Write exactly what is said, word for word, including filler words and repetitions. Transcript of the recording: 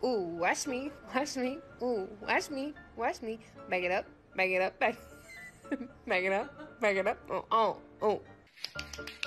ooh, watch me, watch me, ooh, watch me, watch me. Back it up, back it up, back, back it up, back it up. Oh, oh, oh.